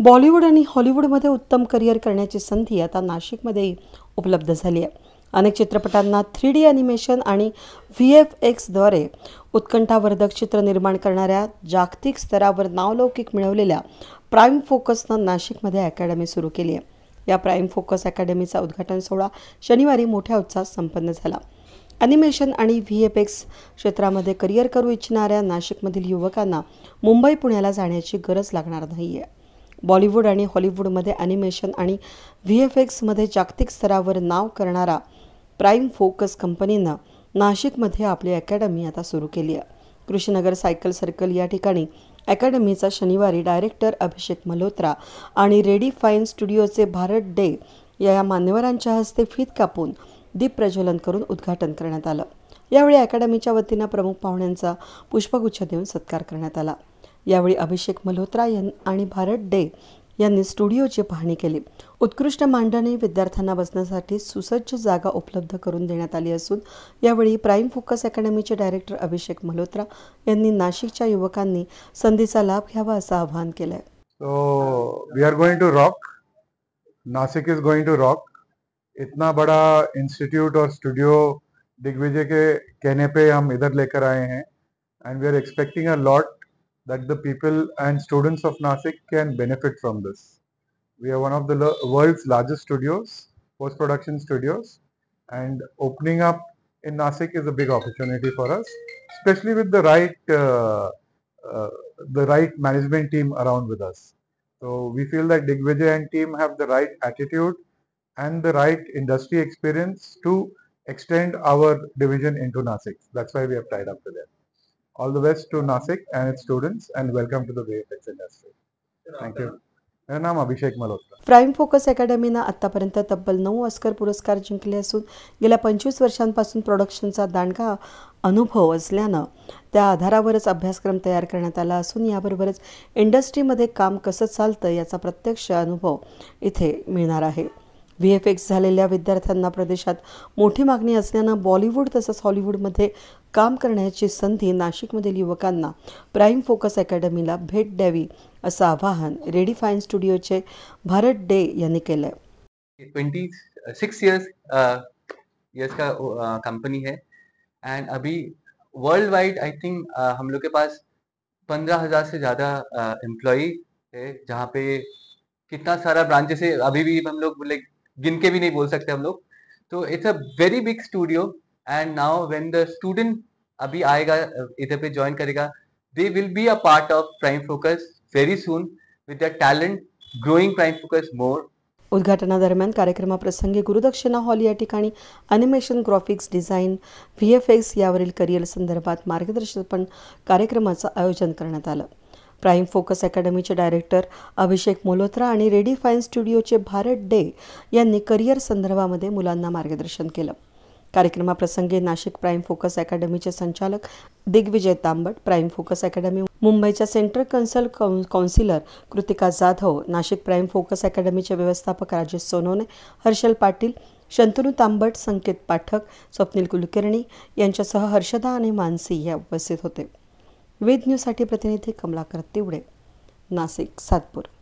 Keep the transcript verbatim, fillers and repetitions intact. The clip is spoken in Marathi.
बॉलिवूड आणि हॉलिवूडमध्ये उत्तम करिअर करण्याची संधी आता नाशिकमध्येही उपलब्ध झाली आहे। अनेक चित्रपटांना थ्री डी ॲनिमेशन आणि व्ही एफ एक्सद्वारे उत्कंठावर्धक चित्र निर्माण करणाऱ्या जागतिक स्तरावर नावलौकिक मिळवलेल्या प्राईम फोकसनं नाशिकमध्ये अकॅडमी सुरू केली आहे। या प्राईम फोकस अकॅडमीचा उद्घाटन सोहळा शनिवारी मोठ्या उत्साहात संपन्न झाला। ॲनिमेशन आणि व्ही एफ एक्स क्षेत्रामध्ये करिअर करू इच्छिणाऱ्या नाशिकमधील युवकांना मुंबई पुण्याला जाण्याची गरज लागणार नाही आहे। बॉलिवूड आणि हॉलिवूडमध्ये ॲनिमेशन आणि व्ही एफ एक्समध्ये जागतिक स्तरावर नाव करणारा प्राईम फोकस कंपनीनं नाशिकमध्ये आपली अकॅडमी आता सुरू केली आहे। कृष्णनगर सायकल सर्कल या ठिकाणी अकॅडमीचा शनिवारी डायरेक्टर अभिषेक मल्होत्रा आणि रेडी फाईन स्टुडिओचे भारत डे या मान्यवरांच्या हस्ते फीत कापून दीप प्रज्वलन करून उद्घाटन करण्यात आलं। यावेळी अकॅडमीच्या वतीनं प्रमुख पाहुण्यांचा पुष्पगुच्छ देऊन सत्कार करण्यात आला। यावेळी अभिषेक मल्होत्रा आणि भारत डे यांनी स्टुडिओची पाहणी केली। उत्कृष्ट मांडणी विद्यार्थ्यांना बसण्यासाठी सुसज्ज जागा उपलब्ध करून देण्यात आली असून यावेळी प्राईम फोकस अकॅडमीचे डायरेक्टर अभिषेक मल्होत्रा यांनी नाशिकच्या युवकांनी संधीचा लाभ घ्यावा असं आवाहन केलं आहे। So we are going to rock, Nasik is going to rock. इतना बड़ा इंस्टीट्यूट और स्टूडियो दिग्विजय के कहने पे हम इधर लेकर आए हैं and we are expecting a lot that the people and students of Nasik can benefit from this. We are one of the world's largest studios, post-production studios, and opening up in Nasik is a big opportunity for us, especially with the right uh, uh, the right management team around with us. So we feel that Digvijay and team have the right attitude and the right industry experience to extend our division into Nasik. That's why we have tied up with them. All the best to Nasik and its students and welcome to the V F X industry. Thank you. मेरा नाम अभिषेक मल्होत्रा। प्राईम फोकस अकॅडमीनं आतापर्यंत तब्बल नऊ ऑस्कर पुरस्कार जिंकले असून गेल्या पंचवीस वर्षांपासून प्रोडक्शनचा दांडगा अनुभव असल्यानं त्या आधारावरच अभ्यासक्रम तयार करण्यात आला असून याबरोबरच इंडस्ट्रीमध्ये काम कसं चालतं याचा प्रत्यक्ष अनुभव इथे मिळणार आहे। व्ही एफ एक्स झालेल्या विद्यार्थ्यांना प्रदेशात मोठी मागणी असल्यानं बॉलिवूड तसंच हॉलिवूडमध्ये काम करण्याची संधी नाशिकमधील युवकांना प्राईम फोकस अकॅडमीला भेट द्यावी असं आवाहन रेडी फाईन स्टुडिओचे भारत डे यांनी केलं आहे। ट्वेंटी सिक्स ईयर्स ईयर्स का कंपनी है एंड अभी वर्ल्ड वाइड आई थिंक हम लोग के पास पंद्रह हजार से ज़्यादा एम्प्लॉई है, जहाँ पे कितना सारा ब्रांचेस है, अभी भी हम लोग लाइक गिन के भी नहीं बोल सकते हम लोग। तो it's a very big studio and now when the student अभी आएगा इधर पे ज्वाइन करेगा, they will be a part of Prime Focus very soon with the talent growing Prime Focus more. उद्घाटनादरम्यान कार्यक्रमाप्रसंगी गुरुदक्षिणा हॉल या ठिकाणी animation, graphics design, V F X यावरील करिअर संदर्भात मार्गदर्शन कार्यक्रमाचं आयोजन करण्यात आलं। प्राईम फोकस अकॅडमीचे डायरेक्टर अभिषेक मल्होत्रा आणि रेडी फाईन स्टुडिओचे भारत डे यांनी करिअर संदर्भामध्ये मुलांना मार्गदर्शन केलं। कार्यक्रमाप्रसंगी नाशिक प्राईम फोकस अकॅडमीचे संचालक Digvijay Tambat, Prime Focus Academy मुंबईच्या central counsel counsellor Kritika Jadhav, Nashik Prime Focus अकॅडमीचे व्यवस्थापक राजेश सोनवणे, हर्षल पाटील, शंतनू तांबट, संकेत पाठक, स्वप्नील कुलकर्णी यांच्यासह हर्षदा आणि मानसी या उपस्थित होते। वेद न्यूजसाठी प्रतिनिधी कमलाकर तिवडे, नाशिक, सातपूर।